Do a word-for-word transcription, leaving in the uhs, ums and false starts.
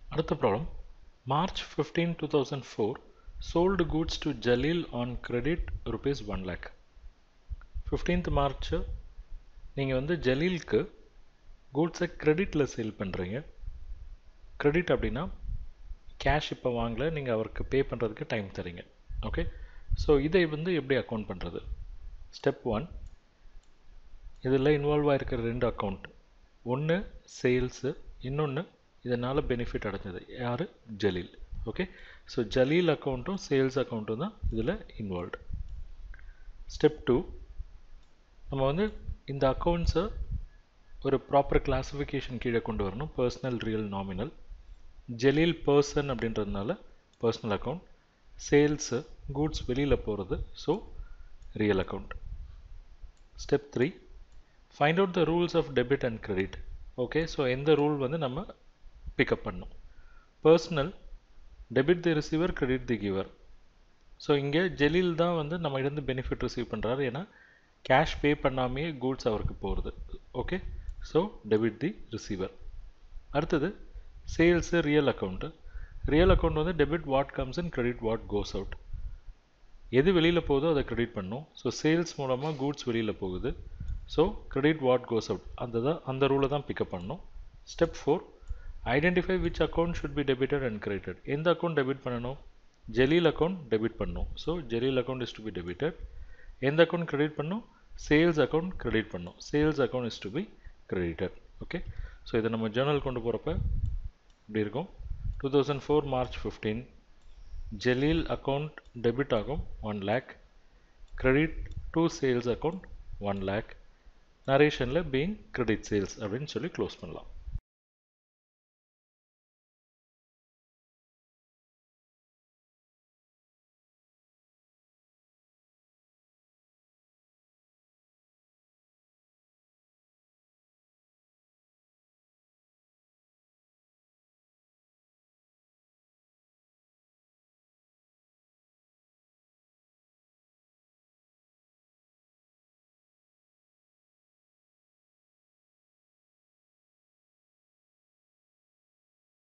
அடுத்த problem March fifteenth two thousand four sold goods to Jalil on credit rupees one lakh. fifteenth March நீங்கள் வந்து ஜலீலுக்கு கூட்ஸை கிரெடிட்டில் சேல் பண்ணுறீங்க. கிரெடிட் அப்படின்னா கேஷ் இப்போ வாங்கல, நீங்கள் அவருக்கு பே பண்ணுறதுக்கு டைம் தரீங்க. ஓகே, ஸோ இதை வந்து எப்படி அக்கௌண்ட் பண்ணுறது? ஸ்டெப் ஒன், இதில் இன்வால்வ் ஆகிருக்கிற ரெண்டு அக்கௌண்ட், ஒன்று சேல்ஸு, இன்னொன்று இதனால் பெனிஃபிட் அடைஞ்சது யார்? ஜலீல். ஓகே, ஸோ ஜலீல் அக்கௌண்ட்டும் சேல்ஸ் அக்கௌண்ட்டும் தான் இதில் இன்வால்வ்டு. ஸ்டெப் டூ, நம்ம வந்து இந்த அக்கௌண்ட்ஸை ஒரு ப்ராப்பர் கிளாஸிஃபிகேஷன் கீழே கொண்டு வரணும். Personal, real, nominal. Jalil person அப்படின்றதுனால பர்சனல் அக்கௌண்ட், சேல்ஸு கூட்ஸ் வெளியில் போகிறது, so real account. Step three, find out the rules of debit and credit. Okay, so எந்த ரூல் வந்து நம்ம பிக்கப் பண்ணணும்? Personal, debit the receiver, credit the giver. So இங்கே ஜலீல் தான் வந்து நம்ம இருந்து பெனிஃபிட் ரிசீவ் பண்ணுறாரு, ஏன்னா கேஷ் பே பண்ணாமையே கூட்ஸ் அவருக்கு போகிறது. Okay, so debit the receiver. அடுத்தது sales, real account. Real account வந்து debit what comes in, credit what goes out. எது வெளியில் போகுதோ அதை கிரெடிட் பண்ணும். ஸோ சேல்ஸ் மூலமாக கூட்ஸ் வெளியில் போகுது, so credit what goes out, அந்த தான் அந்த ரூலை தான் பிக்கப் பண்ணணும். Step four, identify which account should be debited and credited. எந்த அக்கௌண்ட் டெபிட் பண்ணணும்? ஜலீல் அக்கௌண்ட் டெபிட் பண்ணணும், so Jalil account is to be debited. எந்த அக்கௌண்ட் கிரெடிட் பண்ணணும்? சேல்ஸ் அக்கௌண்ட் கிரெடிட் பண்ணணும், sales account is to be credited. Okay, so இதை நம்ம journal கொண்டு போகிறப்ப இப்படி இருக்கும். Two thousand four March fifteen Jaleel account debit ஆகும் one lakh, credit to sales account one lakh. நரேஷனில் பீயிங் கிரெடிட் சேல்ஸ் அப்படின்னு சொல்லி க்ளோஸ் பண்ணலாம்.